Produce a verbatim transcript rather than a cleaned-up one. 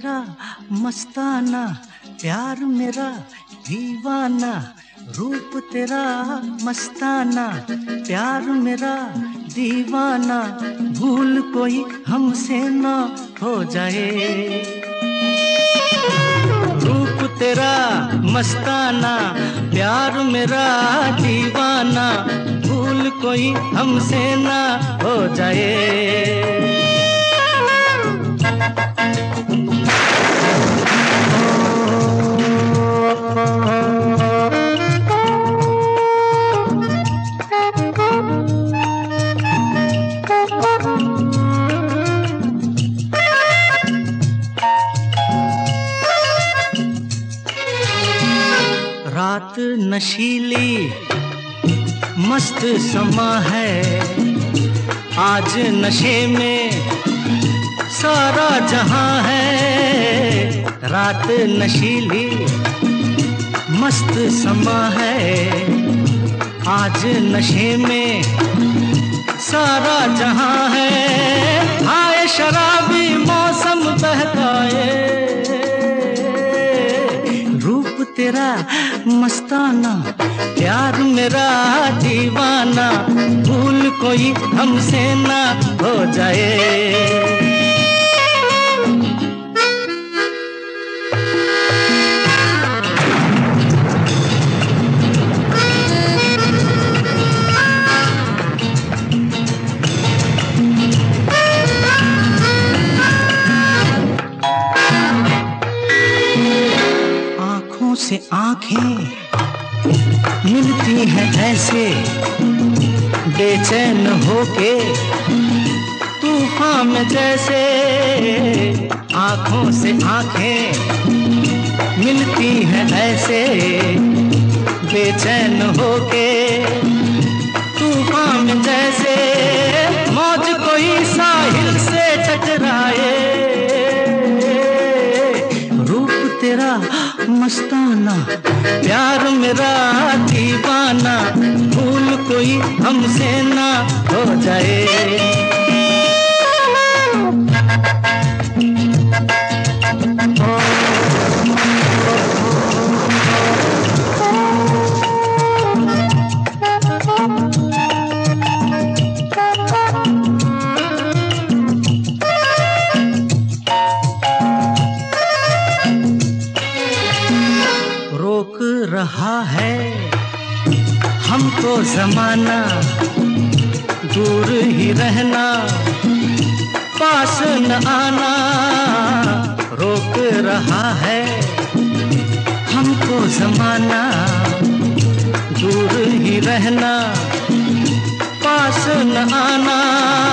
तेरा मस्ताना, प्यार मेरा दीवाना। रूप तेरा मस्ताना, प्यार मेरा दीवाना। भूल कोई हमसे ना हो जाए। रूप तेरा मस्ताना, प्यार मेरा दीवाना। भूल कोई हमसे ना हो जाए। रात नशीली मस्त समा है, आज नशे में सारा जहां है। रात नशीली मस्त समा है, आज नशे में सारा जहां है। आए शराबी मौसम बहकाए, रूप तेरा मस्ताना, प्यार मेरा दीवाना। भूल कोई हमसे ना हो जाए। आँखों से आँखें मिलती हैं ऐसे, बेचैन होके तूफान में जैसे। आँखों से आँखें मिलती हैं ऐसे, बेचैन होके तूफान में जैसे। मौज कोई साहिल से टकराए, रूप तेरा मस्ताना, प्यार मेरा दीवाना। भूल कोई हमसे ना हो जाए। रोक रहा है हमको ज़माना, दूर ही रहना, पास न आना। रोक रहा है हमको ज़माना, दूर ही रहना, पास न आना।